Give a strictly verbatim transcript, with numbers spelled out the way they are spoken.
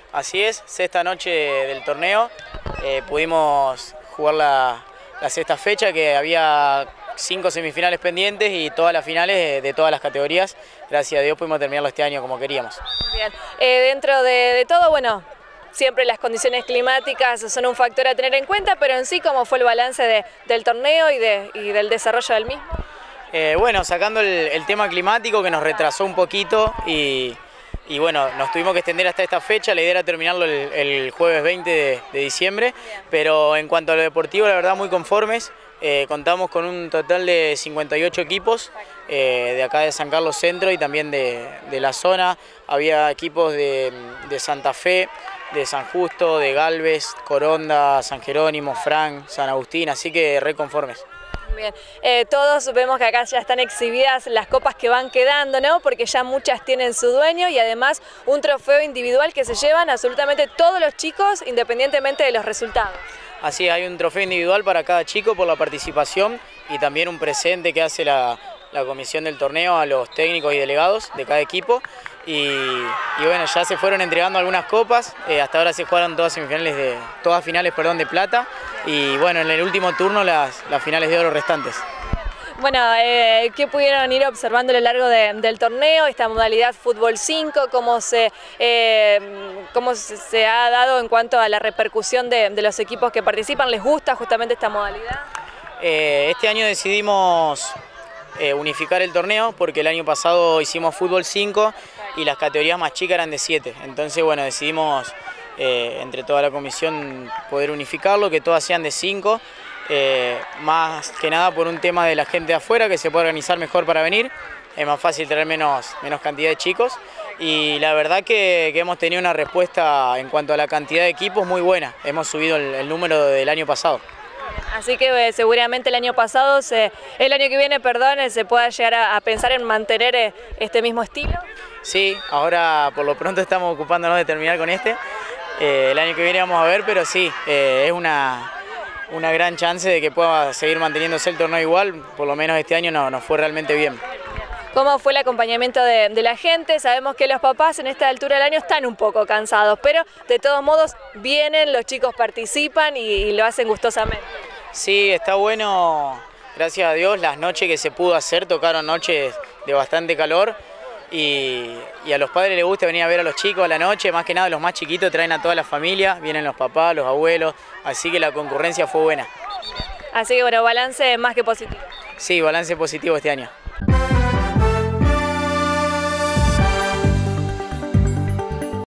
Así es, sexta noche del torneo, eh, pudimos jugar la, la sexta fecha, que había cinco semifinales pendientes y todas las finales de, de todas las categorías. Gracias a Dios pudimos terminarlo este año como queríamos. Bien, eh, dentro de, de todo, bueno, siempre las condiciones climáticas son un factor a tener en cuenta, pero en sí, ¿cómo fue el balance de, del torneo y, de, y del desarrollo del mismo? Eh, bueno, sacando el, el tema climático que nos retrasó un poquito y... Y bueno, nos tuvimos que extender hasta esta fecha, la idea era terminarlo el, el jueves veinte de, de diciembre, pero en cuanto a lo deportivo, la verdad muy conformes. Eh, contamos con un total de cincuenta y ocho equipos eh, de acá de San Carlos Centro y también de, de la zona. Había equipos de, de Santa Fe, de San Justo, de Galvez, Coronda, San Jerónimo, Frank, San Agustín, así que re conformes. Bien, eh, todos vemos que acá ya están exhibidas las copas que van quedando, ¿no? Porque ya muchas tienen su dueño y además un trofeo individual que se llevan absolutamente todos los chicos independientemente de los resultados. Así es, hay un trofeo individual para cada chico por la participación y también un presente que hace la, la comisión del torneo a los técnicos y delegados de cada equipo. Y, y bueno, ya se fueron entregando algunas copas, eh, hasta ahora se jugaron todas semifinales de, todas finales perdón, de plata y bueno, en el último turno las, las finales de oro restantes. Bueno, eh, ¿qué pudieron ir observando a lo largo de, del torneo, esta modalidad fútbol cinco, cómo se, eh, cómo se ha dado en cuanto a la repercusión de, de los equipos que participan? ¿Les gusta justamente esta modalidad? Eh, este año decidimos eh, unificar el torneo porque el año pasado hicimos fútbol cinco y las categorías más chicas eran de siete, entonces bueno, decidimos eh, entre toda la comisión poder unificarlo, que todas sean de cinco. Eh, más que nada por un tema de la gente de afuera, que se puede organizar mejor para venir, es más fácil tener menos, menos cantidad de chicos y la verdad que, que hemos tenido una respuesta en cuanto a la cantidad de equipos muy buena, hemos subido el, el número del año pasado. Así que eh, seguramente el año pasado, se, el año que viene, perdón, se pueda llegar a, a pensar en mantener eh, este mismo estilo. Sí, ahora por lo pronto estamos ocupándonos de terminar con este, eh, el año que viene vamos a ver, pero sí, eh, es una... una gran chance de que pueda seguir manteniéndose el torneo igual, por lo menos este año no, nos fue realmente bien. ¿Cómo fue el acompañamiento de, de la gente? Sabemos que los papás en esta altura del año están un poco cansados, pero de todos modos vienen, los chicos participan y, y lo hacen gustosamente. Sí, está bueno, gracias a Dios, las noches que se pudo hacer, tocaron noches de bastante calor y, y a los padres les gusta venir a ver a los chicos a la noche, más que nada los más chiquitos traen a toda la familia, vienen los papás, los abuelos, así que la concurrencia fue buena. Así que bueno, balance más que positivo. Sí, balance positivo este año.